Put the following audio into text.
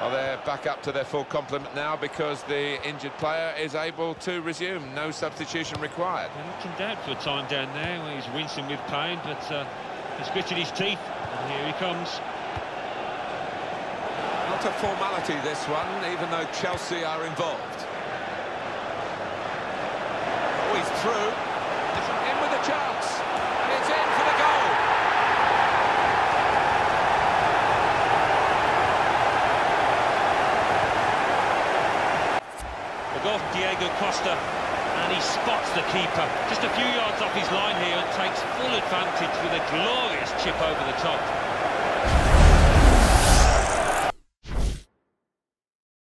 Well, they're back up to their full complement now because the injured player is able to resume. No substitution required. He looked in doubt for a time down there where he's wincing with pain, but he's gritted his teeth, and here he comes. Not a formality, this one, even though Chelsea are involved. Oh, he's through. In with a chance. And it's in for the goal. The goal from Diego Costa, and he spots the keeper. Just a few yards off his line here and takes full advantage with a glorious chip over the top.